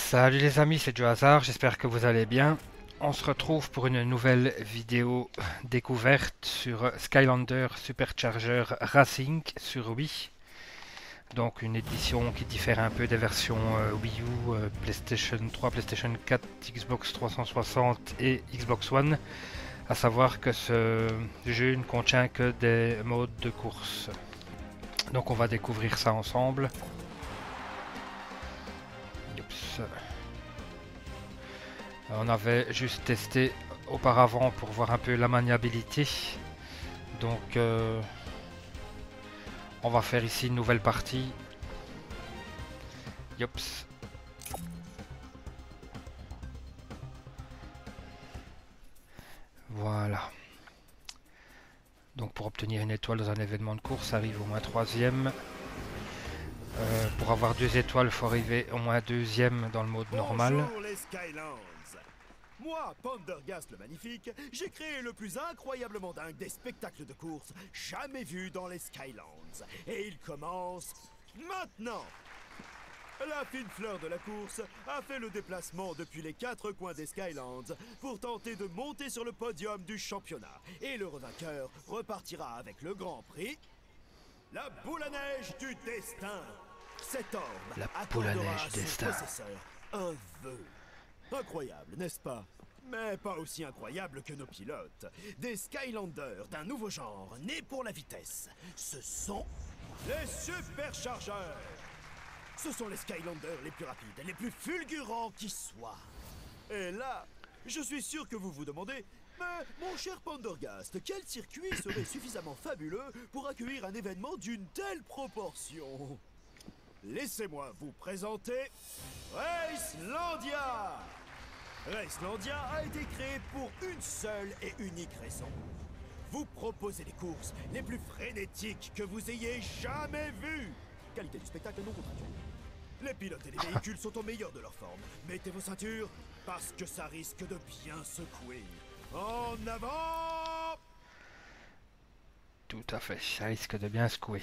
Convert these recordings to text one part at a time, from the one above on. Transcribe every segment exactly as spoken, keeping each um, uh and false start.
Salut les amis, c'est Joe Hazard, j'espère que vous allez bien. On se retrouve pour une nouvelle vidéo découverte sur Skylander Supercharger Racing sur Wii. Donc une édition qui diffère un peu des versions euh, Wii U, euh, PlayStation trois, PlayStation quatre, Xbox trois cent soixante et Xbox One. À savoir que ce jeu ne contient que des modes de course. Donc on va découvrir ça ensemble. Oups. On avait juste testé auparavant pour voir un peu la maniabilité. Donc euh, on va faire ici une nouvelle partie. Yops. Voilà. Donc pour obtenir une étoile dans un événement de course, ça arrive au moins troisième. Euh, pour avoir deux étoiles, il faut arriver au moins deuxième dans le mode normal. Bonjour les Skylands. Moi, Pendergast le Magnifique, j'ai créé le plus incroyablement dingue des spectacles de course jamais vus dans les Skylands. Et il commence maintenant. La fine fleur de la course a fait le déplacement depuis les quatre coins des Skylands pour tenter de monter sur le podium du championnat. Et le vainqueur repartira avec le grand prix, la boule à neige du destin. Cet orbe La boule à accordera neige à du son destin. possesseur un vœu. Incroyable, n'est-ce pas? Mais pas aussi incroyable que nos pilotes. Des Skylanders d'un nouveau genre, nés pour la vitesse. Ce sont les Superchargeurs. Ce sont les Skylanders les plus rapides, les plus fulgurants qui soient. Et là, je suis sûr que vous vous demandez, mais mon cher Pendergast, quel circuit serait suffisamment fabuleux pour accueillir un événement d'une telle proportion? Laissez-moi vous présenter Racelandia. Racelandia a été créé pour une seule et unique raison. Vous proposer les courses les plus frénétiques que vous ayez jamais vues. Qualité du spectacle non contractuelle. Les pilotes et les véhicules sont au meilleur de leur forme. Mettez vos ceintures, parce que ça risque de bien secouer. En avant! Tout à fait, ça risque de bien secouer.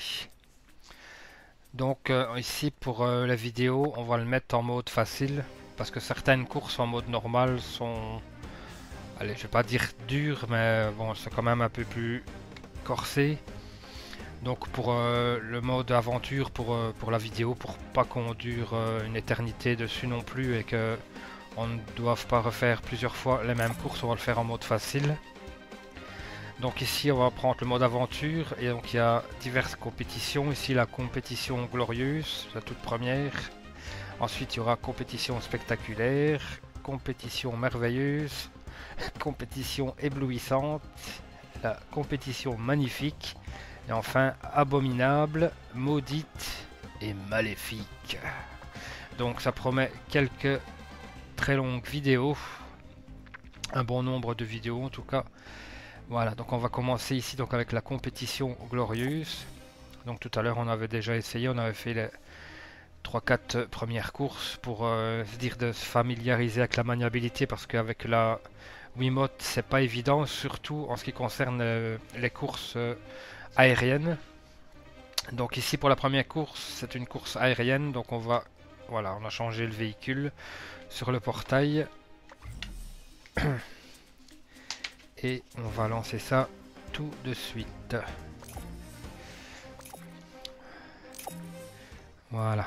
Donc euh, ici pour euh, la vidéo, on va le mettre en mode facile. Parce que certaines courses en mode normal sont... Allez, je vais pas dire dures, mais bon, c'est quand même un peu plus corsé. Donc pour euh, le mode aventure, pour, euh, pour la vidéo, pour pas qu'on dure euh, une éternité dessus non plus et que on ne doive pas refaire plusieurs fois les mêmes courses, on va le faire en mode facile. Donc ici on va prendre le mode aventure et donc il y a diverses compétitions. Ici la compétition glorieuse, la toute première. Ensuite il y aura compétition spectaculaire, compétition merveilleuse, compétition éblouissante, la compétition magnifique. Et enfin, abominable, maudite et maléfique. Donc ça promet quelques très longues vidéos. Un bon nombre de vidéos en tout cas. Voilà, donc on va commencer ici donc avec la compétition glorieuse. Donc tout à l'heure on avait déjà essayé, on avait fait les trois quatre premières courses pour euh, se dire de se familiariser avec la maniabilité parce qu'avec la Wiimote c'est pas évident, surtout en ce qui concerne euh, les courses euh, aérienne. Donc ici pour la première course, c'est une course aérienne, donc on va, voilà, on a changé le véhicule sur le portail et on va lancer ça tout de suite. Voilà.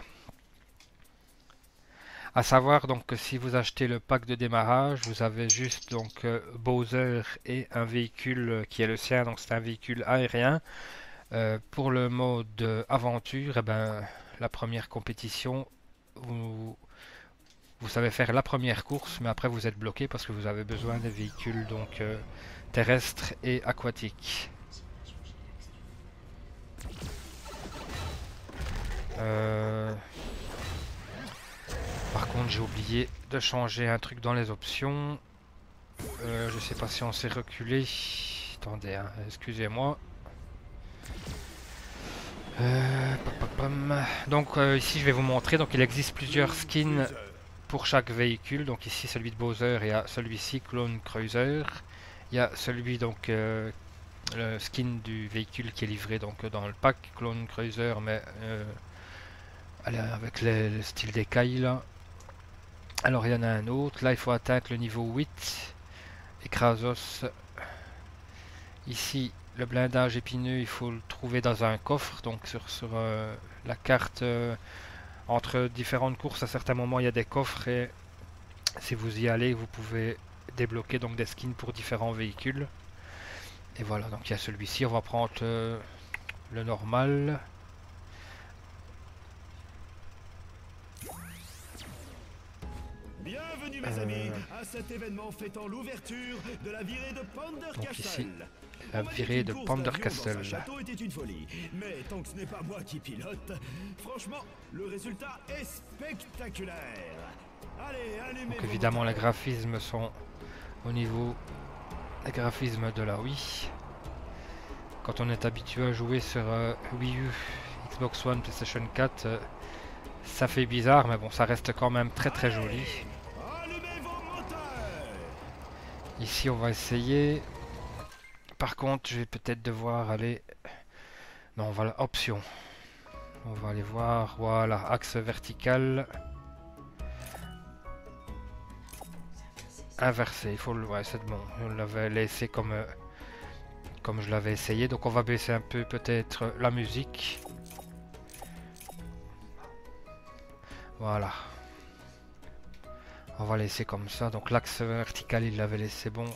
À savoir donc que si vous achetez le pack de démarrage, vous avez juste donc euh, Bowser et un véhicule qui est le sien, donc c'est un véhicule aérien. Euh, pour le mode euh, aventure, eh ben, la première compétition, vous, vous savez faire la première course, mais après vous êtes bloqué parce que vous avez besoin des véhicules donc euh, terrestres et aquatiques. Euh, Par contre, j'ai oublié de changer un truc dans les options. Euh, je sais pas si on s'est reculé. Attendez, hein, excusez-moi. Euh, pam, pam, pam. Donc euh, ici je vais vous montrer, donc il existe plusieurs skins pour chaque véhicule. Donc ici celui de Bowser, il y a celui-ci Clone Cruiser, il y a celui donc euh, le skin du véhicule qui est livré donc dans le pack Clone Cruiser, mais euh, allez, avec les- le style d'écaille là. Alors il y en a un autre, là il faut atteindre le niveau huit. Écrasos. Ici, le blindage épineux, il faut le trouver dans un coffre, donc sur, sur euh, la carte, euh, entre différentes courses, à certains moments il y a des coffres et si vous y allez, vous pouvez débloquer donc des skins pour différents véhicules. Et voilà, donc il y a celui-ci, on va prendre euh, le normal. Bienvenue mes Euh, amis à cet événement fêtant l'ouverture de la virée de Pander Donc Castle. ici, la On m'a dit virée qu'une de course Pander d'avion dans Castle. un château était une folie. Mais tant que ce n'est pas moi qui pilote, franchement, le résultat est spectaculaire. Allez, allumez Donc vos évidemment les moteurs. graphismes sont au niveau des graphismes de la Wii. Quand on est habitué à jouer sur euh, Wii U, Xbox One, PlayStation quatre, euh, ça fait bizarre, mais bon, ça reste quand même très très joli. Allumez vos moteurs. Ici, on va essayer. Par contre, je vais peut-être devoir aller... Non, on va la option. On va aller voir, voilà, axe vertical. Inversé, il faut le... Ouais, c'est bon, je l'avais laissé comme... euh, comme je l'avais essayé, donc on va baisser un peu peut-être la musique. Voilà. On va laisser comme ça, donc l'axe vertical il l'avait laissé bon.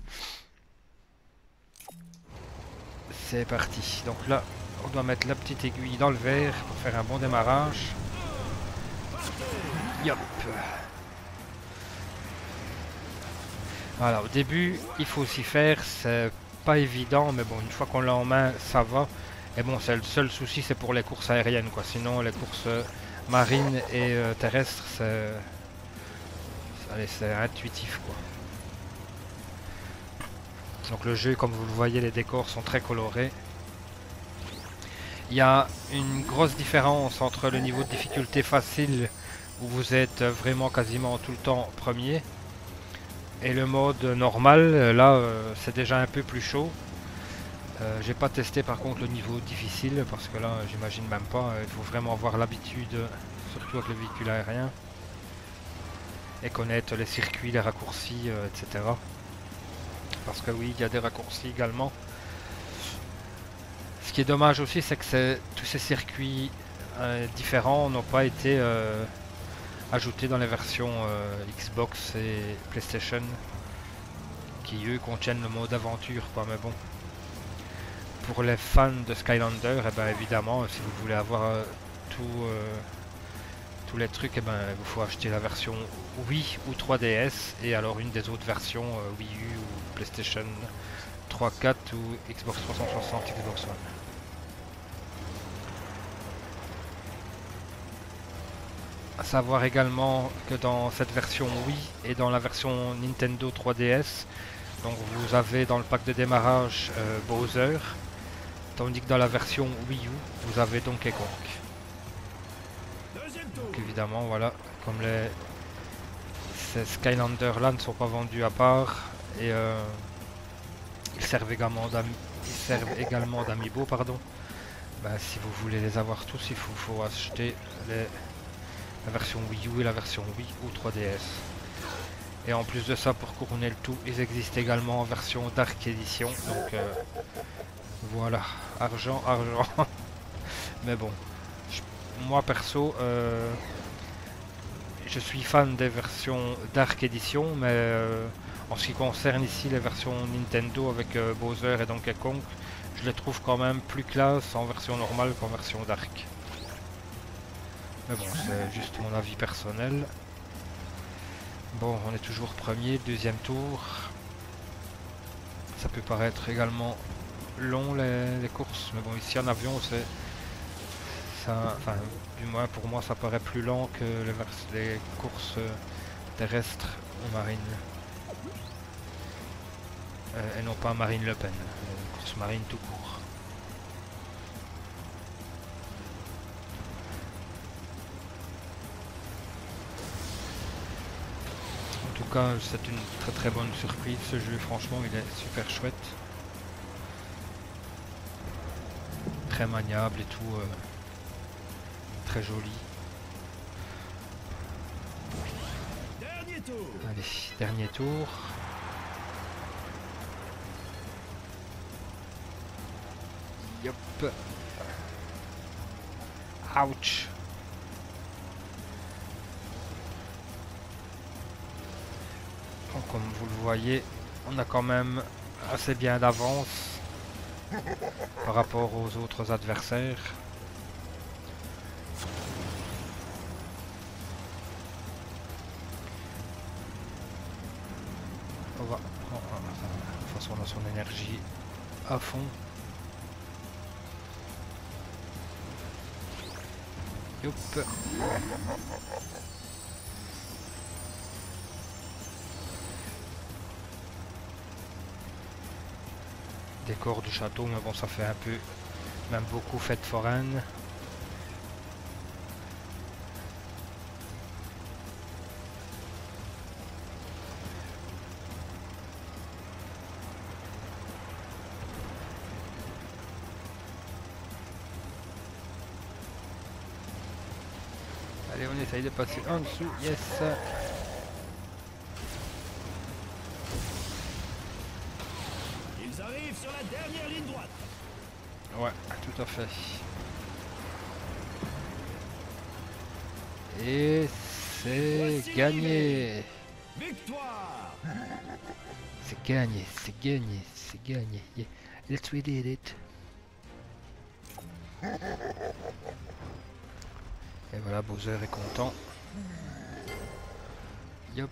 C'est parti, donc là on doit mettre la petite aiguille dans le verre pour faire un bon démarrage. Yop. Voilà, au début il faut s'y faire, c'est pas évident, mais bon, une fois qu'on l'a en main, ça va. Et bon, c'est le seul souci, c'est pour les courses aériennes, quoi. Sinon, les courses euh, marines et euh, terrestres, c'est... Allez, c'est intuitif, quoi. Donc le jeu, comme vous le voyez, les décors sont très colorés. Il y a une grosse différence entre le niveau de difficulté facile, où vous êtes vraiment quasiment tout le temps premier, et le mode normal. Là, euh, c'est déjà un peu plus chaud. Euh, j'ai pas testé par contre le niveau difficile parce que là j'imagine même pas, il faut vraiment avoir l'habitude, surtout avec le véhicule aérien, et connaître les circuits, les raccourcis, euh, et cetera. Parce que oui, il y a des raccourcis également. Ce qui est dommage aussi, c'est que tous ces circuits euh, différents n'ont pas été euh, ajoutés dans les versions euh, Xbox et PlayStation, qui eux contiennent le mode aventure, quoi, mais bon. Pour les fans de Skylander, eh ben, évidemment, si vous voulez avoir euh, tout, euh, tous les trucs, eh ben, il vous faut acheter la version Wii ou trois D S, et alors une des autres versions euh, Wii U ou PlayStation trois, quatre ou Xbox trois cent soixante, Xbox One. A savoir également que dans cette version Wii et dans la version Nintendo trois D S, donc vous avez dans le pack de démarrage euh, Bowser, tandis que dans la version Wii U, vous avez Donkey Kong. Donc évidemment, voilà, comme les ces Skylander là ne sont pas vendus à part, et euh, ils servent également d'ami ils servent également d'amiibo, pardon. Ben, si vous voulez les avoir tous, il faut, faut acheter les, la version Wii U et la version Wii ou trois D S. Et en plus de ça, pour couronner le tout, ils existent également en version Dark Edition. Donc euh, voilà, argent, argent. Mais bon, je, moi perso, euh, je suis fan des versions Dark Edition, mais euh, en ce qui concerne ici les versions Nintendo avec euh, Bowser et Donkey Kong, je les trouve quand même plus classe en version normale qu'en version Dark. Mais bon, c'est juste mon avis personnel. Bon, on est toujours premier, deuxième tour. Ça peut paraître également long les, les courses, mais bon, ici en avion, c'est ça, enfin, du moins pour moi, ça paraît plus lent que les, vers les courses terrestres ou marines. Euh, et non pas Marine Le Pen, les courses marines tout court. En tout cas, c'est une très très bonne surprise, ce jeu, franchement, il est super chouette. Très maniable et tout, euh, très joli. Dernier tour. Allez, dernier tour. Yop. Ouch. Donc, comme vous le voyez, on a quand même assez bien d'avance par rapport aux autres adversaires. On va... oh, de toute façon, on a son énergie à fond. Youp. Décor du château, mais bon, ça fait un peu, même beaucoup fête foraine. Allez, on essaye de passer en dessous, yes. Ils arrivent sur la dernière ligne droite. Ouais, tout à fait. Et c'est gagné. Victoire. C'est gagné, c'est gagné, c'est gagné. Yeah. Let's we did it. Et voilà, Bowser est content. Yop.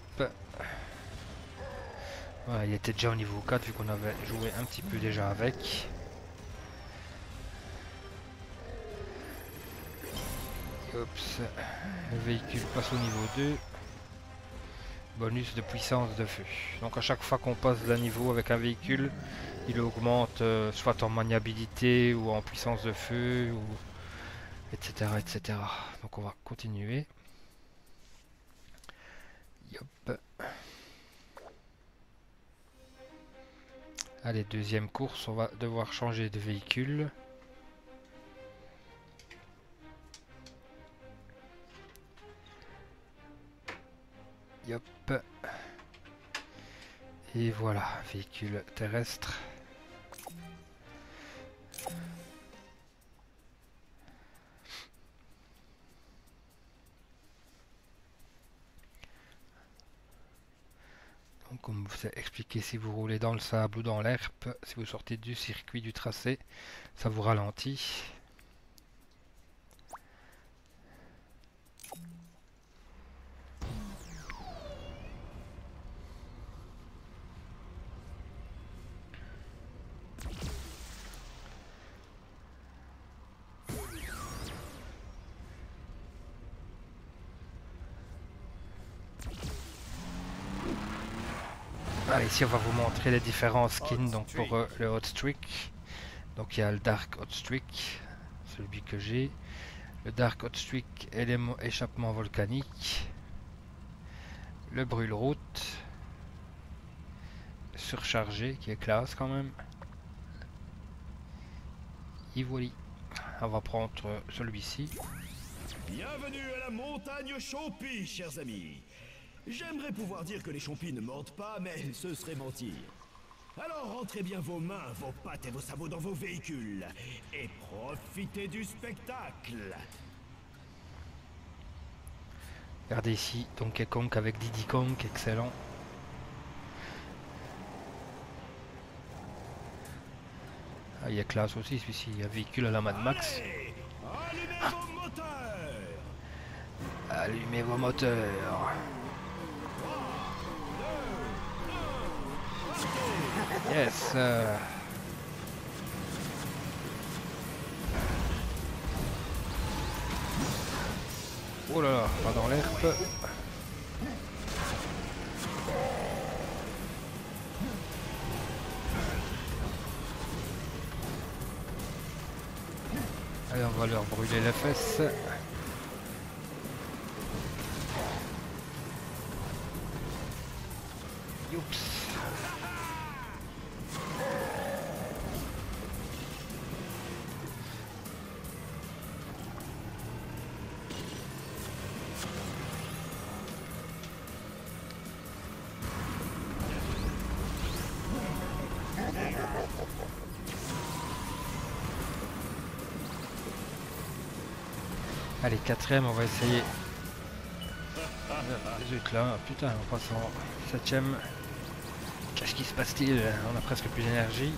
Voilà, il était déjà au niveau quatre vu qu'on avait joué un petit peu déjà avec. Oups. Le véhicule passe au niveau deux. Bonus de puissance de feu. Donc à chaque fois qu'on passe d'un niveau avec un véhicule, il augmente euh, soit en maniabilité ou en puissance de feu, ou etc, et cetera. Donc on va continuer. Yop. Allez, deuxième course, on va devoir changer de véhicule. Yop. Et voilà, véhicule terrestre. Donc, comme je vous ai expliqué, si vous roulez dans le sable ou dans l'herbe, si vous sortez du circuit, du tracé, ça vous ralentit. Allez, ici on va vous montrer les différents skins donc pour euh, le Hot Streak. Donc il y a le Dark Hot Streak, celui que j'ai. Le Dark Hot Streak élément échappement volcanique. Le brûle-route. Surchargé qui est classe quand même. Et voilà. On va prendre celui-ci. Bienvenue à la montagne Chompy, chers amis. J'aimerais pouvoir dire que les chompis ne mordent pas, mais ce serait mentir. Alors rentrez bien vos mains, vos pattes et vos sabots dans vos véhicules et profitez du spectacle. Regardez ici, Donkey Kong avec Diddy Kong, excellent. Ah, il est classe aussi celui-ci, un véhicule à la Mad Max. Allez, allumez vos moteurs. Allumez vos moteurs. Yes. euh. Oh là là, pas dans l'herbe. Allez, on va leur brûler les fesses. Youps. Allez, quatrième, on va essayer. Zut là, putain, on passe en septième. Qu'est-ce qui se passe-t-il? On a presque plus d'énergie.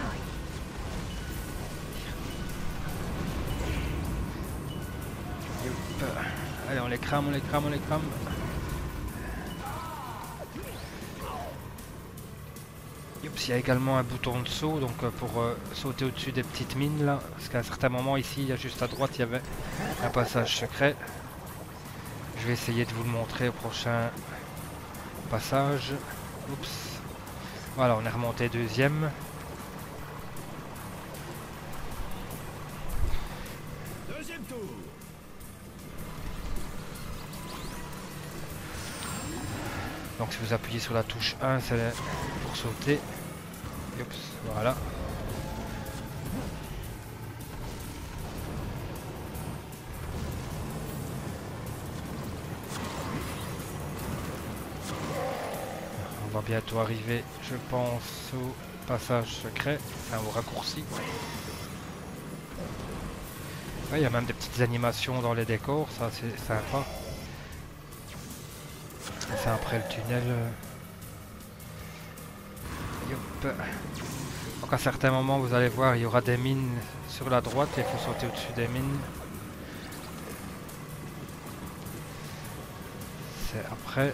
Allez, on les crame, on les crame, on les crame. Oups, il y a également un bouton de saut, donc euh, pour euh, sauter au-dessus des petites mines là. Parce qu'à un certain moment ici, juste à droite, il y avait un passage secret. Je vais essayer de vous le montrer au prochain passage. Oups. Voilà, on est remonté deuxième. Deuxième tour. Donc si vous appuyez sur la touche un, c'est pour sauter. Oups, voilà. On va bientôt arriver, je pense, au passage secret, enfin au raccourci. Ouais, il y a même des petites animations dans les décors, ça c'est sympa. C'est après le tunnel. Yop. Donc à certains moments, vous allez voir, il y aura des mines sur la droite et il faut sauter au-dessus des mines. C'est après.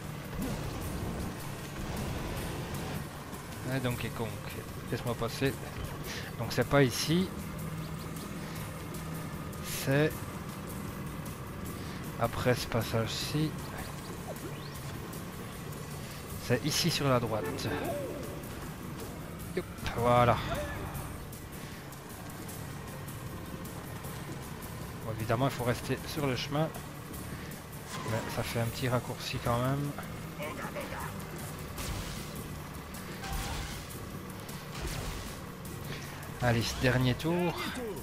Ah, Donkey Kong, laisse-moi passer. Donc c'est pas ici. C'est après ce passage-ci. C'est ici sur la droite. Yop, voilà. Bon, évidemment, il faut rester sur le chemin. Mais ça fait un petit raccourci quand même. Allez, ce dernier tour.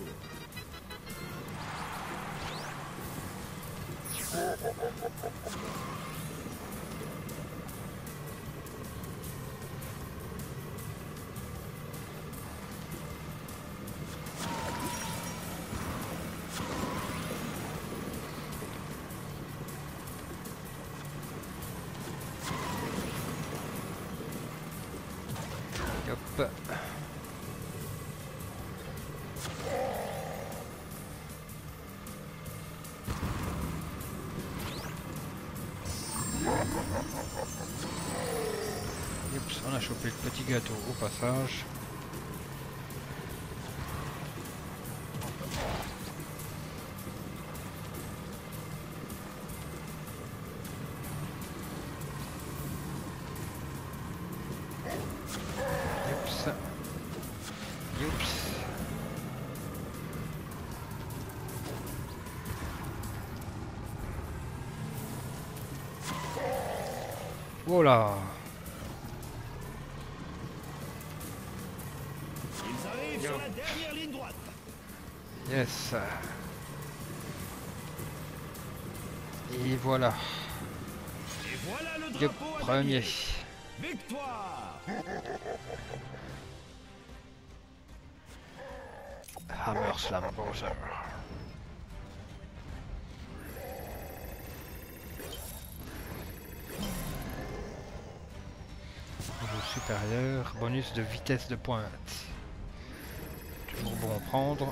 Hop. Oups, on a chopé le petit gâteau au passage. Oups. Oups. Oh là. Ils arrivent sur la dernière ligne droite. Yes. Et voilà. Et voilà le Yep, drapeau à premier. gagner. Victoire. Hammer Slam Bowser. Niveau supérieur, bonus de vitesse de pointe. Toujours bon à prendre.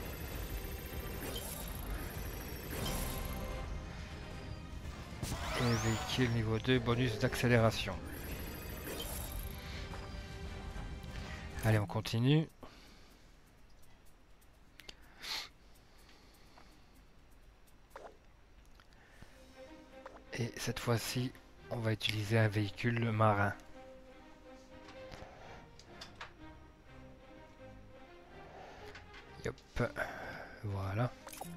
Et véhicule niveau deux, bonus d'accélération. Allez, on continue. Et cette fois-ci, on va utiliser un véhicule marin. Yop, voilà.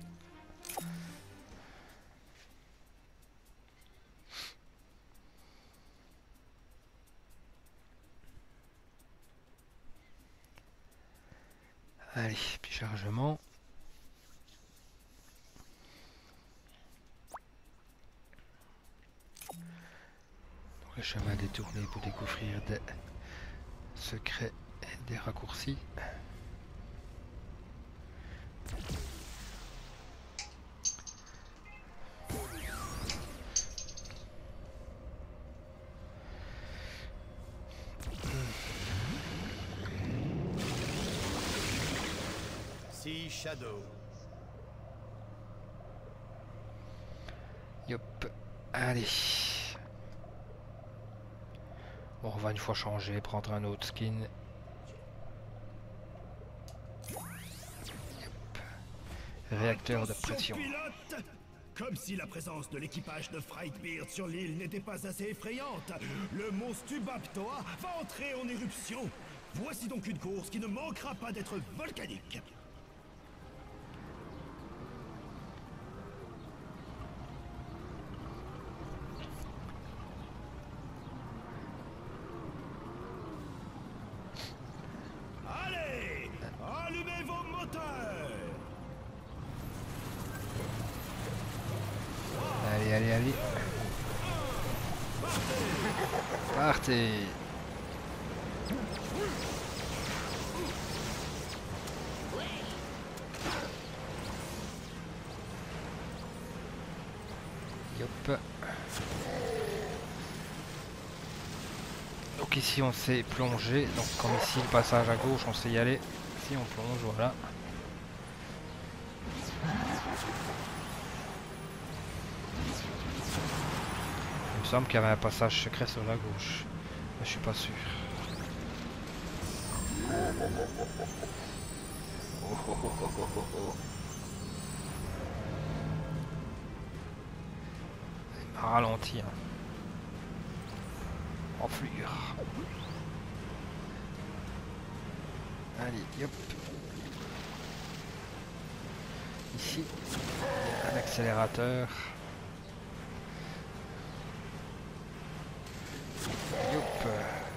Allez, puis chargement. Le chemin détourné pour découvrir des secrets et des raccourcis. Ici Shadow. Yop. Allez. Bon, on va une fois changer, prendre un autre skin. Yop. Réacteur de pression. Pilote! Comme si la présence de l'équipage de Frightbeard sur l'île n'était pas assez effrayante, le mont Stubaptoa va entrer en éruption. Voici donc une course qui ne manquera pas d'être volcanique. Allez, allumez vos moteurs! Allez, allez, allez. Partez. Yop. Donc ici on s'est plongé. Donc comme ici le passage à gauche, on sait y aller. Si on plonge, voilà. Il me semble qu'il y avait un passage secret sur la gauche. Mais je suis pas sûr. Oh, oh, oh, oh, oh, oh. Il m'a ralenti. Hein. Enflure. Allez, hop. Ici, il y a un accélérateur. Hop.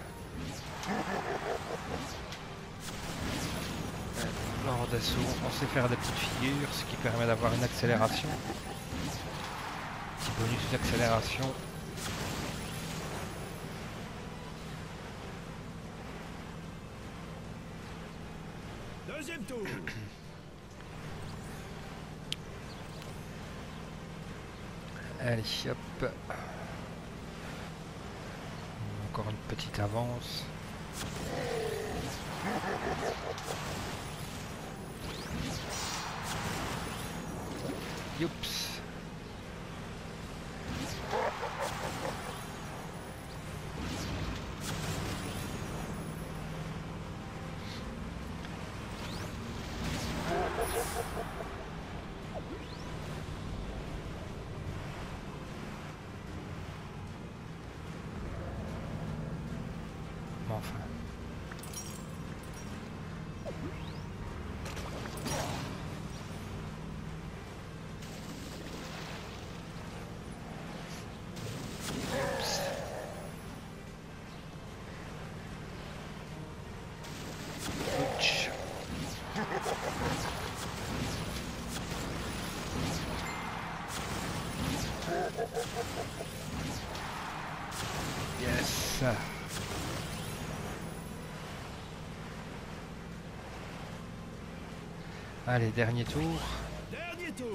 Lors des sauts, on sait faire des petites figures, ce qui permet d'avoir une accélération. Petit bonus d'accélération. Deuxième tour. Allez, hop. Encore une petite avance. Youps. Enfin. Oups. Ouch. Yes. Allez, dernier tour. Dernier tour.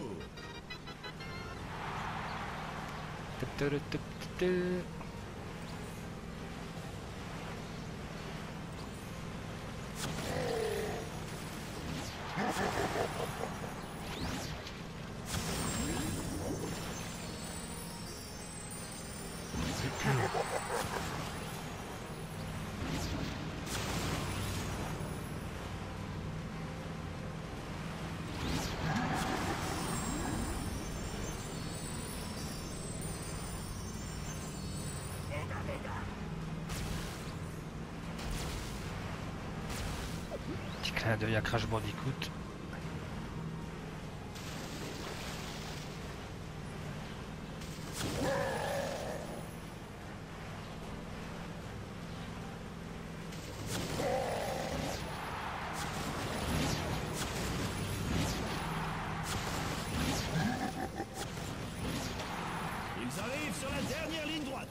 Petit clin d'œil à Crash Bandicoot. Ils arrivent sur la dernière ligne droite.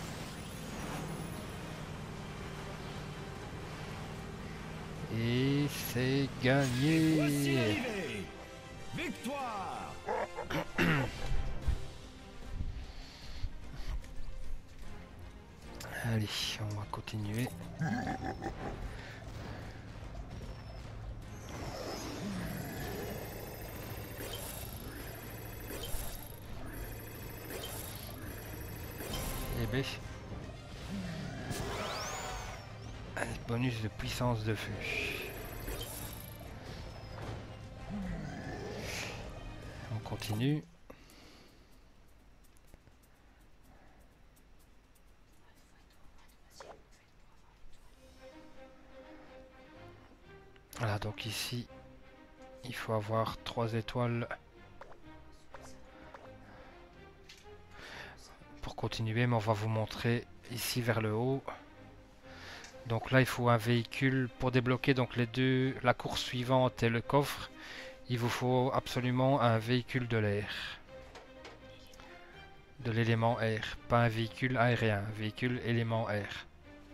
Et c'est Voici gagné. l'arrivée. Victoire. Allez, on va continuer. B. Allez, bonus de puissance de vue. On continue. Voilà, donc ici, il faut avoir trois étoiles pour continuer, mais on va vous montrer ici vers le haut. Donc là, il faut un véhicule pour débloquer donc les deux, la course suivante et le coffre. Il vous faut absolument un véhicule de l'air, de l'élément air, pas un véhicule aérien, un véhicule élément air.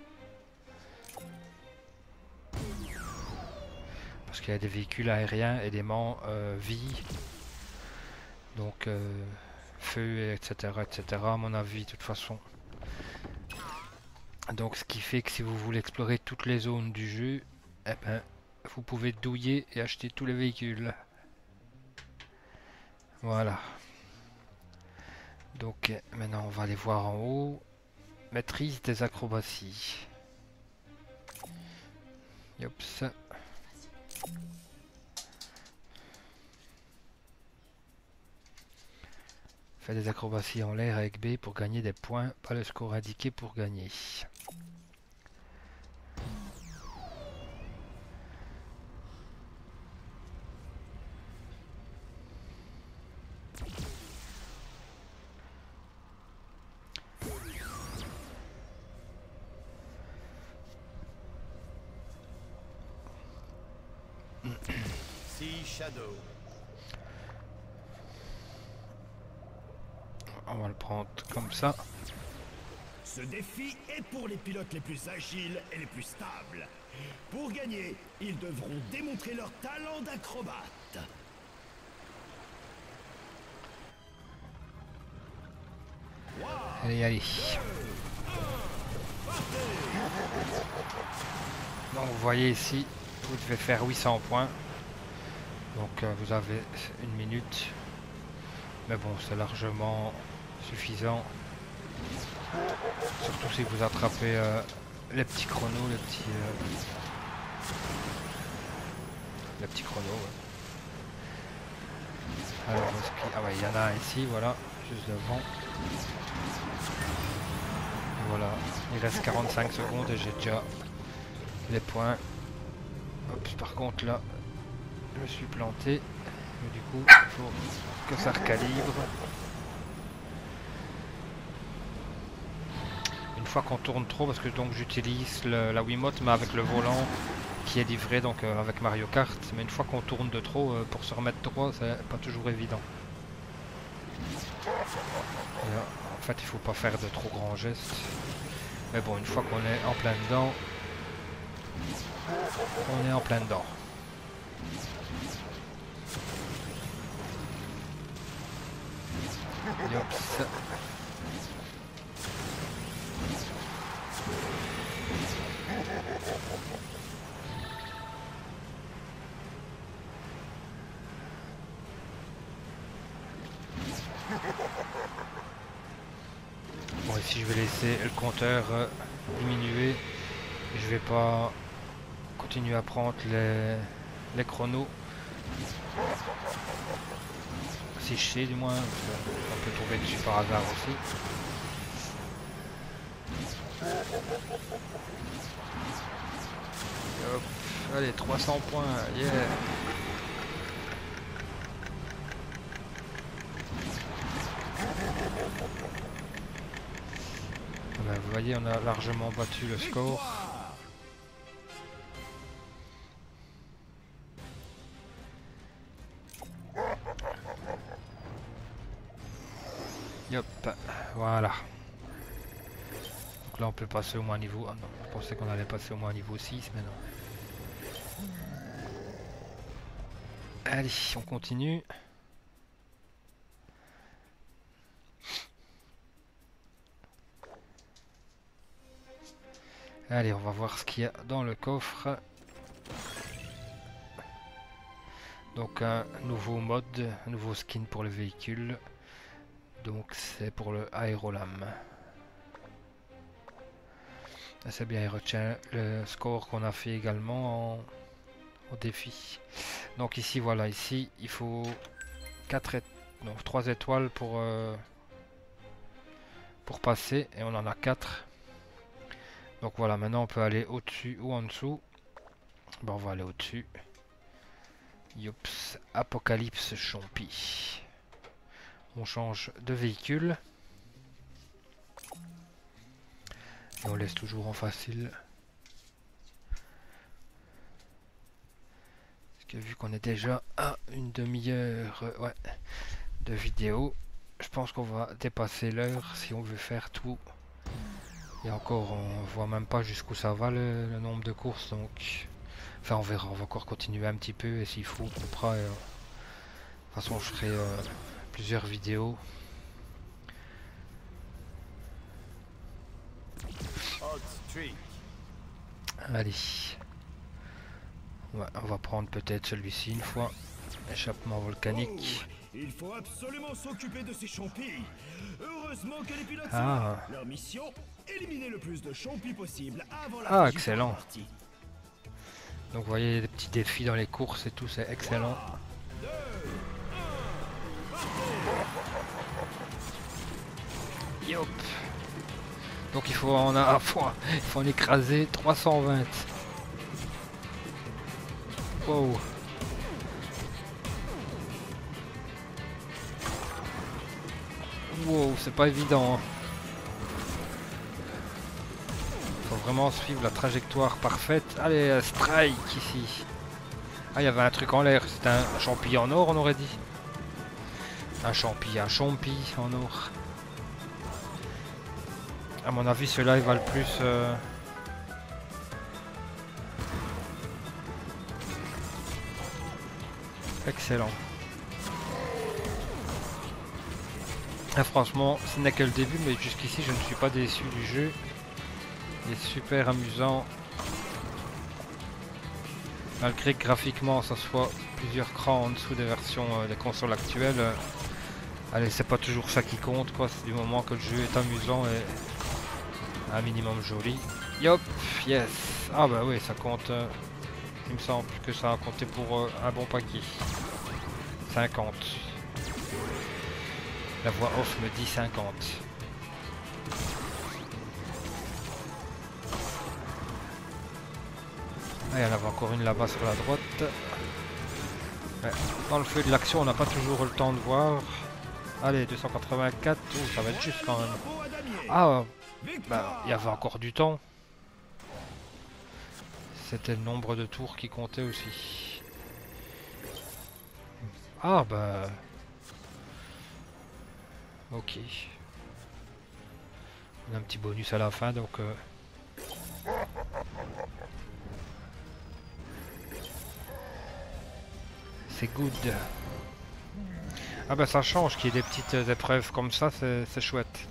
Parce qu'il y a des véhicules aériens, éléments euh, vie, donc euh, feu, et cetera, et cetera. À mon avis, de toute façon. Donc, ce qui fait que si vous voulez explorer toutes les zones du jeu, eh ben, vous pouvez douiller et acheter tous les véhicules. Voilà. Donc, maintenant, on va aller voir en haut. Maîtrise des acrobaties. Yops. Faites des acrobaties en l'air avec B pour gagner des points, pas le score indiqué pour gagner. Sea Shadow. On va le prendre comme ça. Ce défi est pour les pilotes les plus agiles et les plus stables. Pour gagner, ils devront démontrer leur talent d'acrobate. Allez, allez. Donc vous voyez ici, vous devez faire huit cents points. Donc euh, vous avez une minute. Mais bon, c'est largement suffisant. Surtout si vous attrapez euh, les petits chronos, les petits... Euh, les petits chronos, ouais. Alors, est-ce qu'il... Ah ouais, il y en a un ici, voilà, juste devant. Et voilà, il reste quarante-cinq secondes et j'ai déjà les points. Hop, par contre là, je me suis planté. Et du coup, il faut que ça recalibre. Une fois qu'on tourne trop, parce que donc j'utilise la Wiimote mais avec le volant qui est livré donc euh, avec Mario Kart, mais une fois qu'on tourne de trop, euh, pour se remettre droit, c'est pas toujours évident. Et, euh, en fait, il faut pas faire de trop grands gestes. Mais bon, une fois qu'on est en plein dedans, on est en plein dedans. Yops. Bon, ici je vais laisser le compteur euh, diminuer. Je vais pas continuer à prendre les, les chronos. Si je sais du moins, on peut tomber dessus par hasard aussi. Hop, allez, trois cents points, yeah. Ben, vous voyez, on a largement battu le score. Yop, voilà. Donc là on peut passer au moins niveau... Ah non, je pensais qu'on allait passer au moins niveau six, mais non. Allez, on continue. Allez, on va voir ce qu'il y a dans le coffre. Donc un nouveau mode, un nouveau skin pour le véhicule. Donc c'est pour le Aerolam. C'est bien, il retient le score qu'on a fait également en, au défi. Donc ici, voilà, ici, il faut quatre et... donc trois étoiles pour, euh, pour passer, et on en a quatre. Donc voilà, maintenant on peut aller au-dessus ou en dessous. Bon, on va aller au-dessus. Youps, Apocalypse Champi. On change de véhicule. Et on laisse toujours en facile. Parce que vu qu'on est déjà à une demi-heure euh, ouais, de vidéo, je pense qu'on va dépasser l'heure si on veut faire tout. Et encore, on voit même pas jusqu'où ça va le, le nombre de courses. Donc, enfin, on verra. On va encore continuer un petit peu. Et s'il faut, on prend. Euh, de toute façon, je ferai euh, plusieurs vidéos. Allez. Ouais, on va prendre peut-être celui-ci une fois. Échappement volcanique. Oh, il faut absolument s'occuper de ces champis. Heureusement que les pilotes sont Ah. là. Leur mission, éliminer le plus de champis possible avant la Ah, fin du excellent. partie. Donc vous voyez des petits défis dans les courses et tout, c'est excellent. trois, deux, un, Yop. Donc il faut en a, il faut en écraser trois cent vingt. Wow. Wow, c'est pas évident. Hein. Faut vraiment suivre la trajectoire parfaite. Allez, strike ici. Ah, il y avait un truc en l'air. C'était un champi en or, on aurait dit. Un champi, un champi en or. À mon avis, ceux-là, ils valent plus... Euh... Excellent. Ah, franchement, ce n'est que le début, mais jusqu'ici, je ne suis pas déçu du jeu. Il est super amusant. Malgré que graphiquement, ça soit plusieurs crans en dessous des versions euh, des consoles actuelles. Euh, allez, c'est pas toujours ça qui compte, quoi. C'est du moment que le jeu est amusant et un minimum joli. Yop, yes. Ah bah oui, ça compte. Euh, il me semble que ça a compté pour euh, un bon paquet. cinquante. La voix off me dit cinquante. Ah, il y en avait encore une là-bas sur la droite. Ouais. Dans le feu de l'action, on n'a pas toujours le temps de voir. Allez, deux cent quatre-vingt-quatre. Oh, ça va être juste quand même. Ah, bah, il y avait encore du temps. C'était le nombre de tours qui comptait aussi. Ah, bah... Ok. On a un petit bonus à la fin, donc... Euh... C'est good. Ah bah ça change qu'il y ait des petites épreuves comme ça, c'est chouette.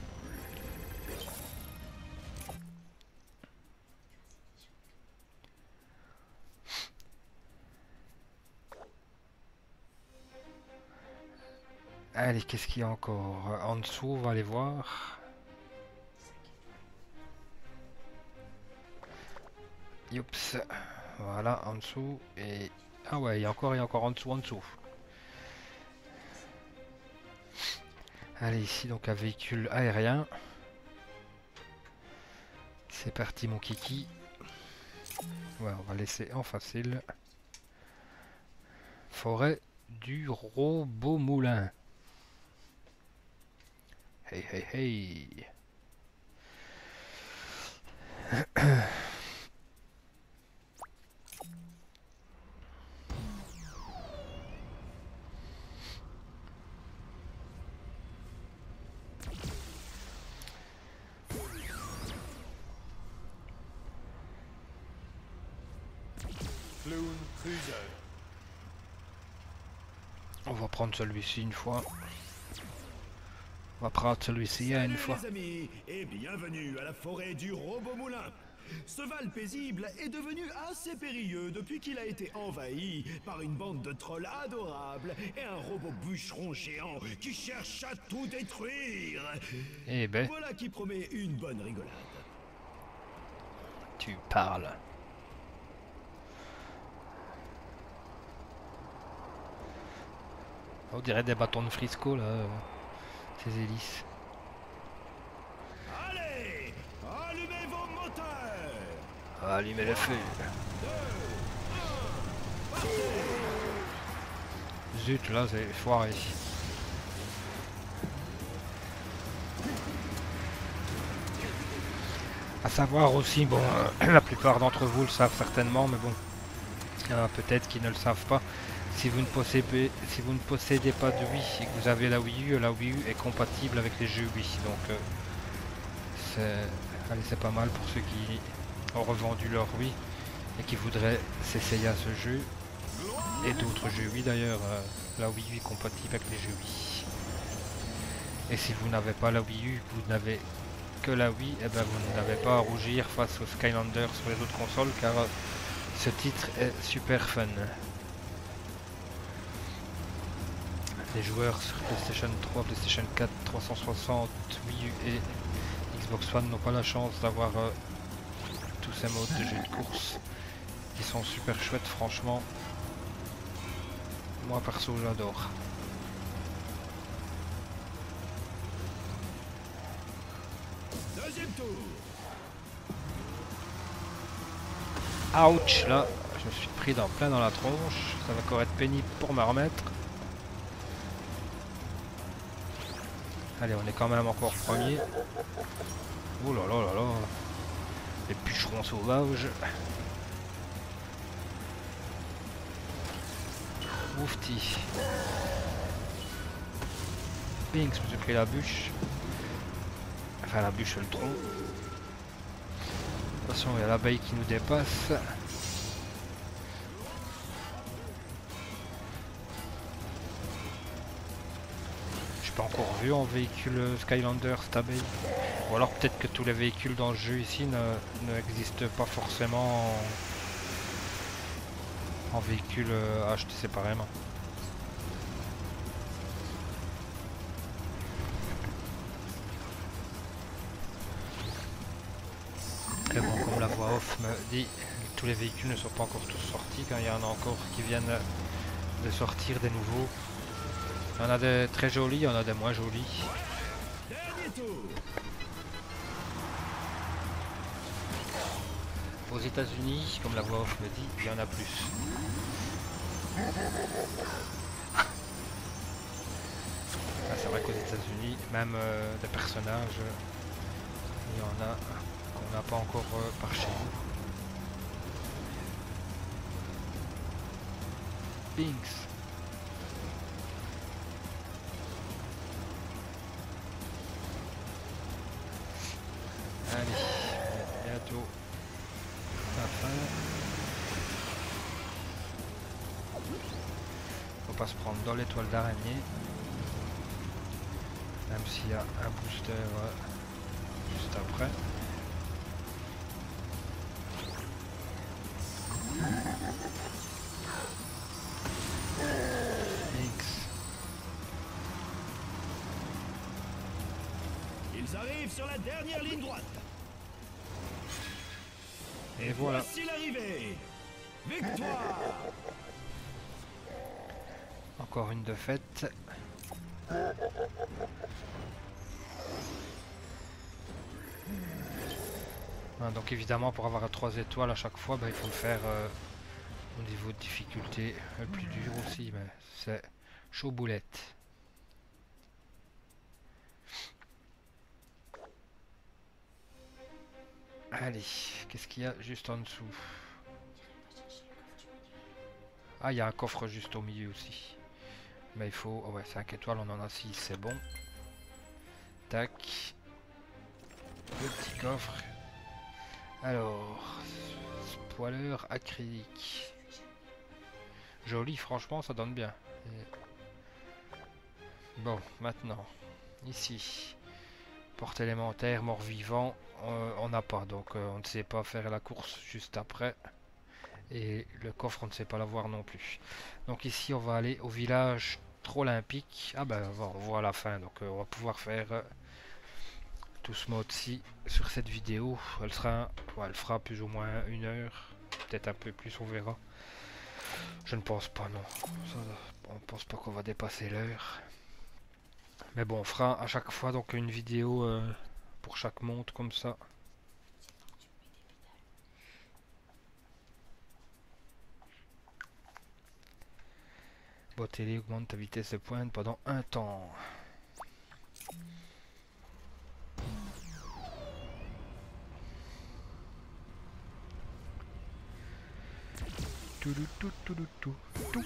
Allez, qu'est-ce qu'il y a encore en dessous? On va aller voir. Youps. Voilà, en dessous. Et... Ah ouais, il y a encore, il y a encore en dessous, en dessous. Allez, ici, donc un véhicule aérien. C'est parti, mon kiki. Ouais, on va laisser en facile. Forêt du robot moulin. Hey, hey, hey. On va prendre celui-ci une fois. On va prendre celui-ci une fois. Les amis, et bienvenue à la forêt du robot moulin. Ce Val paisible est devenu assez périlleux depuis qu'il a été envahi par une bande de trolls adorables et un robot bûcheron géant qui cherche à tout détruire. Eh ben. Voilà qui promet une bonne rigolade. tu parles. On dirait des bâtons de Frisco là, euh, ces hélices. Allez, allumez vos moteurs. Allumez le feu. Zut, là c'est foiré. À savoir aussi, bon, euh, la plupart d'entre vous le savent certainement, mais bon, euh, peut-être qu'ils ne le savent pas. Si vous, ne possédez, si vous ne possédez pas de Wii et que vous avez la Wii U, la Wii U est compatible avec les jeux Wii. Donc, euh, c'est, allez, c'est pas mal pour ceux qui ont revendu leur Wii et qui voudraient s'essayer à ce jeu. Et d'autres jeux Wii d'ailleurs, euh, la Wii U est compatible avec les jeux Wii. Et si vous n'avez pas la Wii U, vous n'avez que la Wii, et ben vous n'avez pas à rougir face aux Skylanders sur les autres consoles, car euh, ce titre est super fun. Les joueurs sur PlayStation trois, PlayStation quatre, trois cent soixante, Wii U et Xbox One n'ont pas la chance d'avoir euh, tous ces modes de jeu de course qui sont super chouettes, franchement. Moi perso j'adore. Deuxième tour. Ouch, là je me suis pris dans plein dans la tronche, ça va encore être pénible pour me remettre. Allez, on est quand même encore premier. Oh là là là là. Les bûcherons sauvages. Oufti. Binks, je me suis pris la bûche. Enfin la bûche, le tronc. Attention, il y a l'abeille qui nous dépasse. Pas encore vu en véhicule Skylander cette abeille, ou alors peut-être que tous les véhicules dans le jeu ici n'existent pas forcément en, en véhicule euh, acheté séparément. Et bon, comme la voix off me dit, tous les véhicules ne sont pas encore tous sortis, quand il y en a encore qui viennent de sortir des nouveaux. Il y en a des très jolis, il y en a des moins jolis. Aux États-Unis, comme la voix off me dit, il y en a plus. Ah, c'est vrai qu'aux États-Unis, même euh, des personnages, il y en a qu'on n'a pas encore euh, par chez nous. Binks. Allez, bientôt la fin. Faut pas se prendre dans l'étoile d'araignée. Même s'il y a un booster euh, juste après. X. Ils arrivent sur la dernière ligne droite. Et, Et voilà. Voici l'arrivée. Victoire. Encore une de faite. Ah, donc évidemment pour avoir trois étoiles à chaque fois, bah, il faut le faire euh, au niveau de difficulté le plus dur aussi, mais c'est chaud boulette. Allez, qu'est-ce qu'il y a juste en dessous? Ah, il y a un coffre juste au milieu aussi. Mais il faut... Oh ouais, cinq étoiles, on en a six, c'est bon. Tac. Le petit coffre. Alors... Spoiler acrylique. Joli, franchement, ça donne bien. Et... Bon, maintenant. Ici. Porte élémentaire, mort-vivant. Euh, on n'a pas, donc euh, on ne sait pas faire la course juste après. Et le coffre, on ne sait pas l'avoir non plus. Donc ici, on va aller au village Trollympique. Ah ben, on voit à la fin. Donc euh, on va pouvoir faire euh, tout ce mode-ci sur cette vidéo. Elle sera, ouais, elle fera plus ou moins une heure, peut-être un peu plus, on verra. Je ne pense pas, non. Ça, on pense pas qu'on va dépasser l'heure. Mais bon, on fera à chaque fois donc une vidéo euh, pour chaque montre comme ça. Boîte télé augmente ta vitesse de pointe pendant un temps. Tout, tout, tout, tout, tout, tout.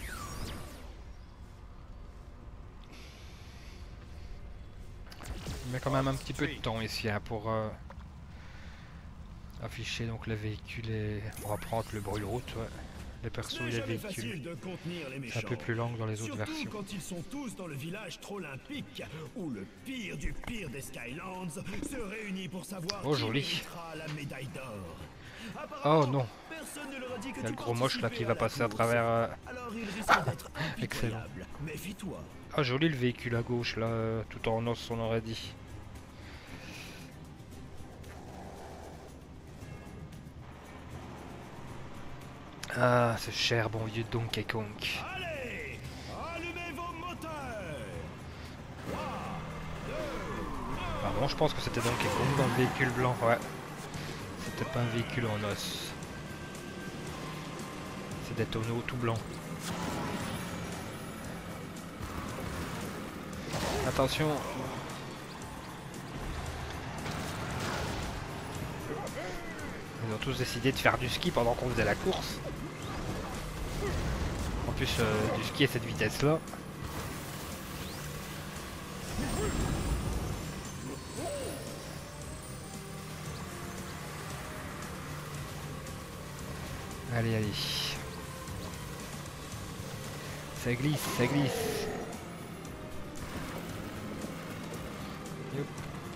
Il met quand même un petit peu de temps ici hein, pour euh, afficher donc le véhicule et on va prendre le brûle-route. Ouais. Les persos et les véhicules. C'est un peu plus lent que dans les autres Surtout versions. quand ils sont tous dans le village Trollympique, où le pire du pire des Skylands se réunit pour savoir oh, qui joli. méritera la médaille d'or. Oh non. Personne ne leur a dit que il y a tu le gros moche là qui va participais à la passer à course. travers. Euh... Alors il risque d'être Excellent. impitoyable. Méfie-toi. Ah joli le véhicule à gauche là, euh, tout en os on aurait dit. Ah ce cher bon vieux Donkey Kong. Allez, allumez vos moteurs. Ah bon je pense que c'était Donkey Kong dans le véhicule blanc, ouais. C'était pas un véhicule en os. C'est des tonneaux tout blancs. Attention. Ils ont tous décidé de faire du ski pendant qu'on faisait la course. En plus euh, du ski à cette vitesse là. Allez allez. Ça glisse, ça glisse. Yep.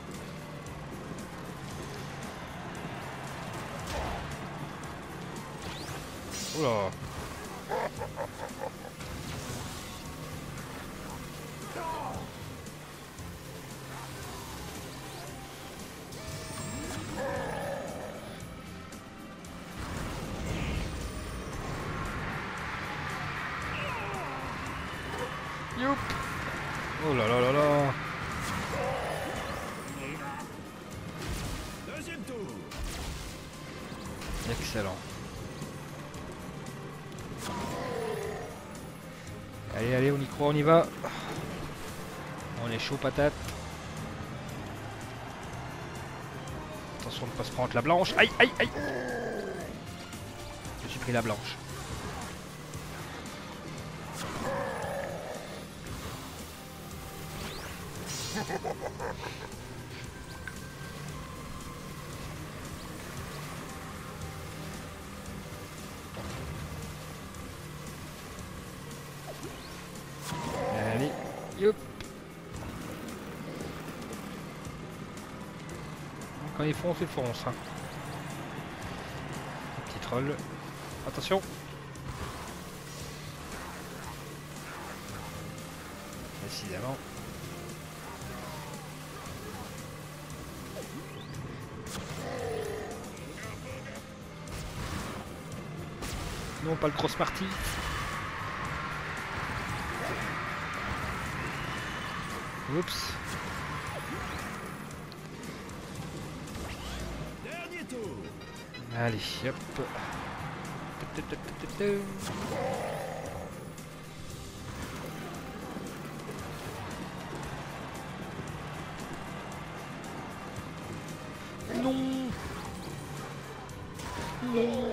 Oula. Youp. Oh là là là là. Deuxième tour. Excellent. Allez, allez, on y croit, on y va. On est chaud patate. Attention de ne pas se prendre la blanche. Aïe, aïe, aïe. Je suis pris la blanche. Allez, youp. Quand ils foncent, ils foncent. Hein. Petit troll. Attention. Décidément. Non, pas le gros Smarty. Oups. Dernier tour. Allez, hop. Non. Non.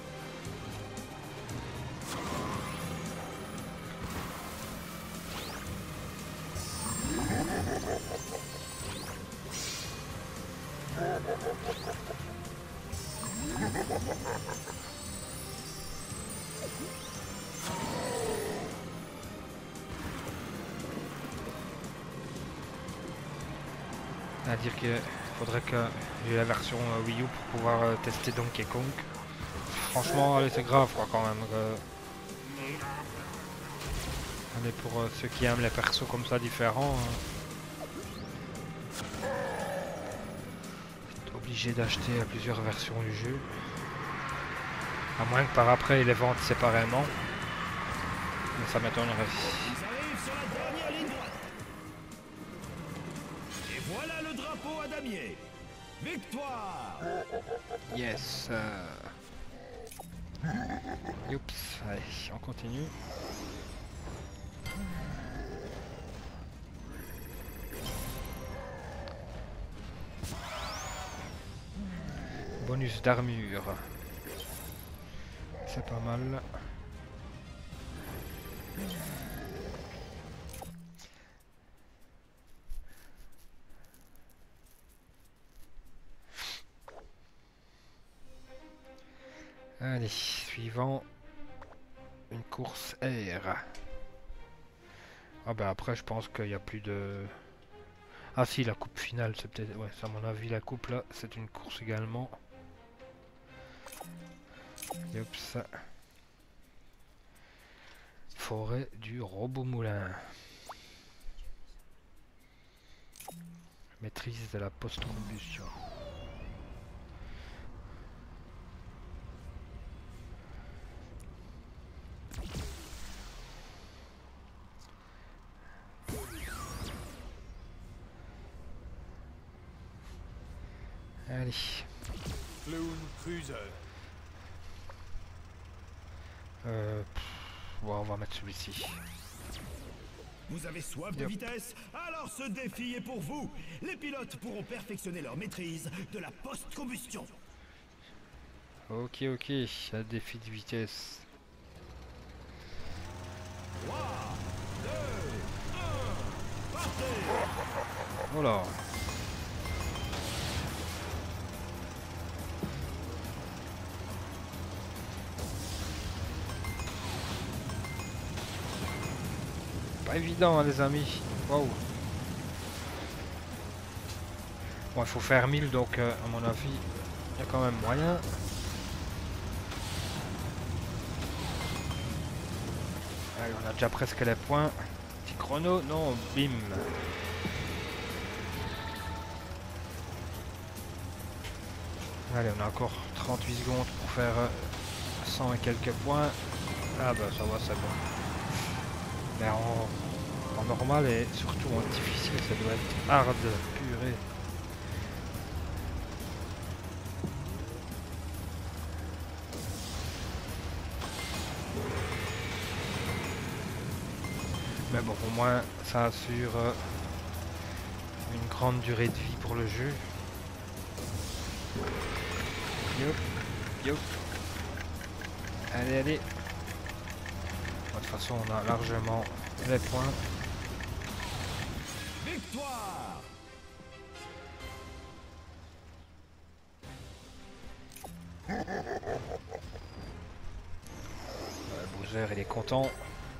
À dire qu'il faudrait que j'ai la version euh, Wii U pour pouvoir euh, tester Donkey Kong. Franchement, allez, c'est grave quoi quand même. Euh... Allez, pour euh, ceux qui aiment les persos comme ça différents. Euh... obligé d'acheter plusieurs versions du jeu. À moins que par après ils les vendent séparément. Mais ça m'étonnerait. Ils arrivent sur la dernière ligne droite. Et voilà le drapeau à damier. Victoire! Yes. Euh... Oups. Allez, on continue. Bonus d'armure. C'est pas mal. Allez, suivant. Une course R. Ah ben après je pense qu'il n'y a plus de... Ah si, la coupe finale, c'est peut-être... Ouais, à mon avis la coupe là, c'est une course également. Oups. Forêt du robot moulin. Maîtrise de la post-combustion. Allez. Clown Cruiser. Euh, pff, ouais, on va mettre celui-ci. Vous avez soif de Yep. vitesse? Alors ce défi est pour vous. Les pilotes pourront perfectionner leur maîtrise de la post-combustion. Ok, ok, un défi de vitesse. trois, deux, un, partez! Voilà. Pas évident, hein, les amis. Waouh. Bon, il faut faire mille, donc euh, à mon avis, il y a quand même moyen. Allez, on a déjà presque les points. Petit chrono, non, bim. Allez, on a encore trente-huit secondes pour faire euh, cent et quelques points. Ah bah ça va, c'est bon. Mais en, en normal et surtout en difficile, ça doit être hard, purée. Mais bon, au moins, ça assure euh, une grande durée de vie pour le jeu. Yo, yo. Allez, allez. De toute façon, on a largement les points. Victoire! Euh, Bowser, il est content.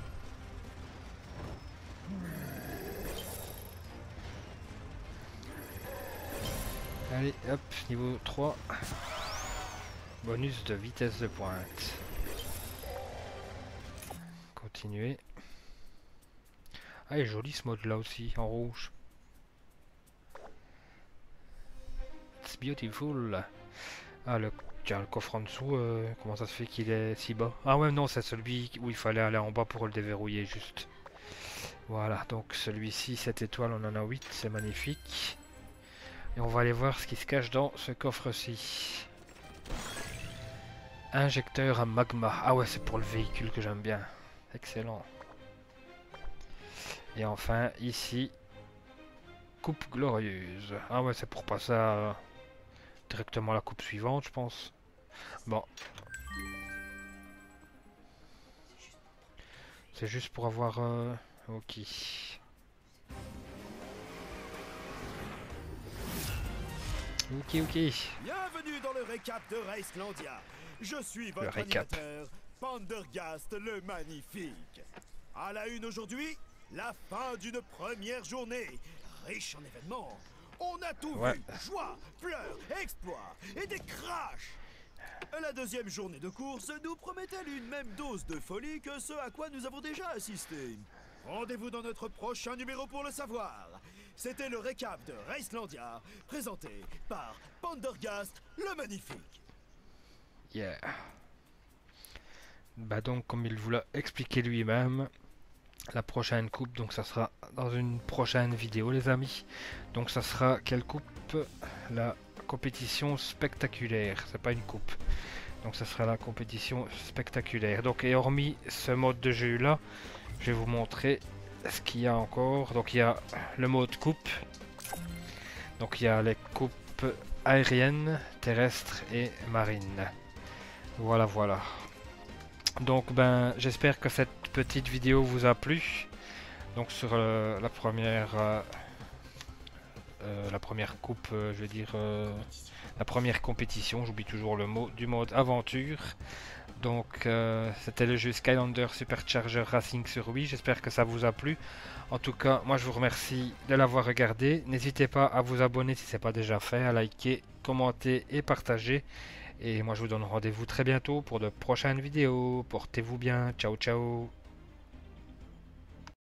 Allez, hop, niveau trois. Bonus de vitesse de pointe. Continuer. Ah, il est joli ce mode là aussi, en rouge. It's beautiful. Ah, le, tiens, le coffre en dessous, euh, comment ça se fait qu'il est si bas? Ah ouais, non, c'est celui où il fallait aller en bas pour le déverrouiller juste. Voilà, donc celui-ci, cette étoile, on en a huit, c'est magnifique. Et on va aller voir ce qui se cache dans ce coffre-ci. Injecteur à magma. Ah ouais, c'est pour le véhicule que j'aime bien. Excellent. Et enfin, ici, coupe glorieuse. Ah ouais, c'est pour passer à, directement à la coupe suivante, je pense. Bon. C'est juste pour avoir... Euh... Ok. Ok, ok. Bienvenue dans le récap de Racelandia. Je suis Le votre récap. animateur, Pendergast le Magnifique. À la une aujourd'hui, la fin d'une première journée, riche en événements. On a tout Ouais. vu, joie, pleurs, exploits et des crashs. La deuxième journée de course nous promet-elle une même dose de folie que ce à quoi nous avons déjà assisté? Rendez-vous dans notre prochain numéro pour le savoir. C'était le récap de Racelandia, présenté par Pendergast le Magnifique. Yeah. Bah donc, comme il vous l'a expliqué lui-même, la prochaine coupe, donc ça sera dans une prochaine vidéo, les amis. Donc ça sera quelle coupe? La compétition spectaculaire, c'est pas une coupe. Donc ça sera la compétition spectaculaire. Donc, et hormis ce mode de jeu là, je vais vous montrer ce qu'il y a encore. Donc il y a le mode coupe. Donc il y a les coupes aériennes, terrestres et marines. Voilà, voilà. Donc ben j'espère que cette petite vidéo vous a plu. Donc sur euh, la première euh, euh, la première coupe, euh, je veux dire euh, la première compétition, j'oublie toujours le mot, du mode aventure. Donc euh, c'était le jeu Skylander Supercharger Racing sur Wii. J'espère que ça vous a plu. En tout cas, moi je vous remercie de l'avoir regardé. N'hésitez pas à vous abonner si ce n'est pas déjà fait, à liker, commenter et partager. Et moi je vous donne rendez-vous très bientôt pour de prochaines vidéos. Portez-vous bien. Ciao ciao.